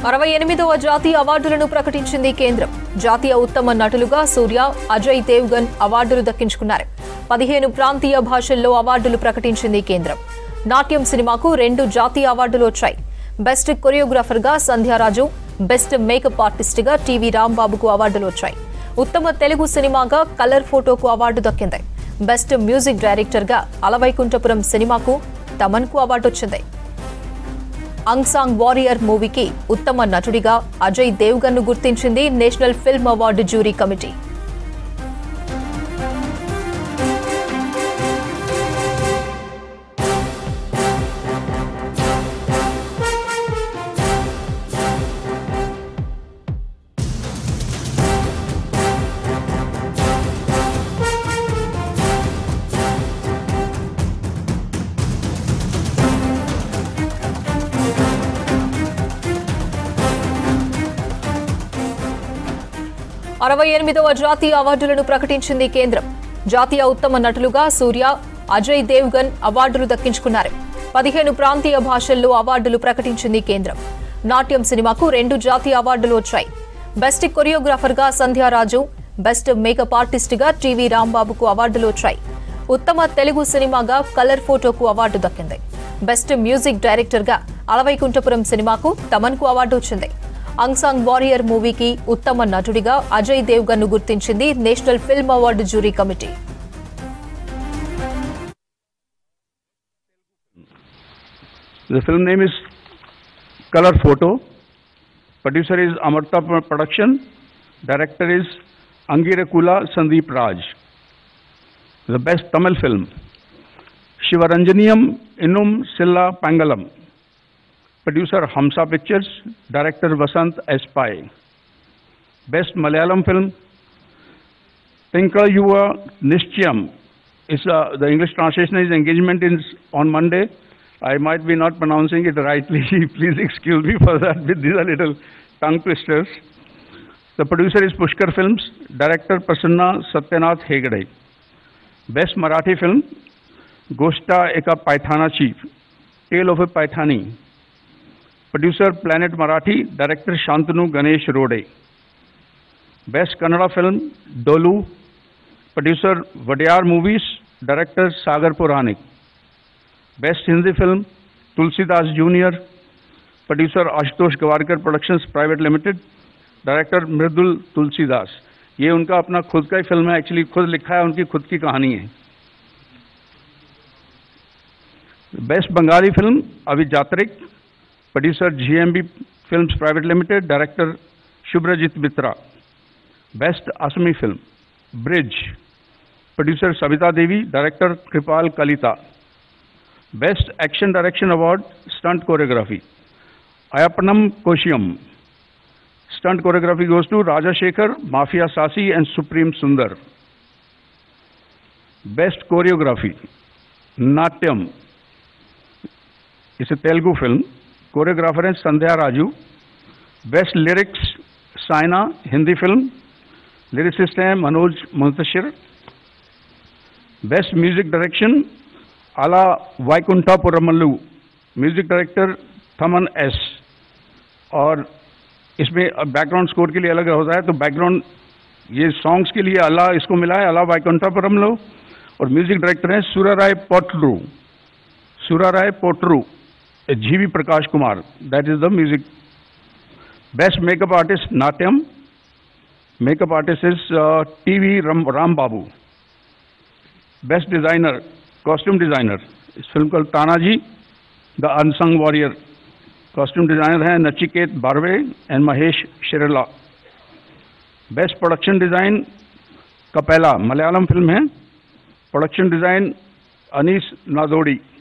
68వ జాతీయ అవార్డులను ప్రకటించింది కేంద్రం. జాతీయ ఉత్తమ నటులుగా సూర్య, అజయ్ దేవ్గన్ అవార్డులు దక్కించుకున్నారు. 15 ప్రాంతీయ భాషల్లో అవార్డులు ప్రకటించింది కేంద్రం. నాట్యం సినిమాకు 2 జాతీయ అవార్డులు వచ్చాయి. బెస్ట్ కొరియోగ్రాఫర్గా సంధ్యారాజు, బెస్ట్ మేకప్ ఆర్టిస్ట్గా టీవీ రాంబాబుకు అవార్డులు వచ్చాయి. ఉత్తమ తెలుగు సినిమాగా కలర్ ఫోటోకు అవార్డు దక్కింది. బెస్ట్ మ్యూజిక్ డైరెక్టర్గా అలవైకుంఠపురం సినిమాకు తమన్కు అవార్డు వచ్చింది. అంగ్సాంగ్ వారియర్ మూవీకి ఉత్తమ నటుడిగా అజయ్ దేవ్గన్ను గుర్తించింది national film award jury committee. అరవై 68వ జాతీయ అవార్డులను ప్రకటించింది కేంద్రం. జాతీయ ఉత్తమ నటులుగా సూర్య, అజయ్ దేవ్గన్ అవార్డులు దక్కించుకున్నారు. 15 ప్రాంతీయ భాషల్లో అవార్డులు ప్రకటించింది కేంద్రం. నాట్యం సినిమాకు 2 జాతీయ అవార్డులు వచ్చాయి. బెస్ట్ కొరియోగ్రాఫర్గా సంధ్యారాజు, బెస్ట్ మేకప్ ఆర్టిస్ట్గా టీవీ రాంబాబుకు అవార్డులు వచ్చాయి. ఉత్తమ తెలుగు సినిమాగా కలర్ ఫోటోకు అవార్డు దక్కింది. బెస్ట్ మ్యూజిక్ డైరెక్టర్గా అలవైకుంఠపురం సినిమాకు తమన్కు అవార్డు వచ్చింది. అంగ్సాంగ్ వారియర్ మూవీకి ఉత్తమ నటుడిగా అజయ్ దేవ్గన్ను గుర్తించింది national film award jury committee. The film name is Color Photo. Producer is Amarta Production. Director is Angirakula Sandeep Raj. The best Tamil film. Shivaranjaniyam Innum Silla Pangalam. Producer Hamsa Pictures. Director Vasant S. Pai. Best Malayalam film. Tinka Yuva Nischyam. The English translation is Engagement on Monday. I might be not pronouncing it rightly. Please excuse me for that with these little tongue twisters. The producer is Pushkar Films. Director Prasanna Satyanath Hegde. Best Marathi film. Goshta Eka Paithana Chief. Tale of a Paithani. Producer Planet Marathi. Director Shantanu Ganesh Rode. Best Kannada film Dolu. Producer Vadiyar Movies. Director Sagar Puranik. Best Hindi film Tulsidas Jr. Producer Ashutosh Gawarkar Productions Private Limited. Director Mridul Tulsidas. ये उनका अपना खुद का ही film है, actually खुद लिखा है, उनकी खुद की कहानी है. Best Bengali film Avijatrik. Producer GMB films private limited. Director Subhrajit Mitra. Best असमी film bridge. Producer Savita Devi. Director Kripal Kalita. Best action direction award stunt choreography Ayyappanum Koshiyum. Stunt choreography goes to Rajasekhar, Mafia Sasi and Supreme Sundar. Best choreography, Natyam. It's a Telugu film. Choreographer is Sandhya Raju. Best lyrics, Saina, Hindi film. Lyricist है Manoj Muntashir. Best music direction, Ala Vaikuntha Puramallu. Music director Thaman S. और इसमें background score के लिए अलग होता है, तो background ये सॉन्ग्स के लिए अल्लाह इसको मिला है, अल्लाह वैकुंठपुरम लो. और म्यूजिक डायरेक्टर हैं Soorarai Pottru, GV Prakash Kumar. That is the music. Best makeup artist Natyam. Makeup artist is TV Ram Babu. Best designer costume designer. इस फिल्म का Tanaji the unsung warrior. Costume designer हैं Nachiket Barve and Mahesh Shirela. Best production design Kappela, Malayalam film है. Production design Anees नादोड़ी.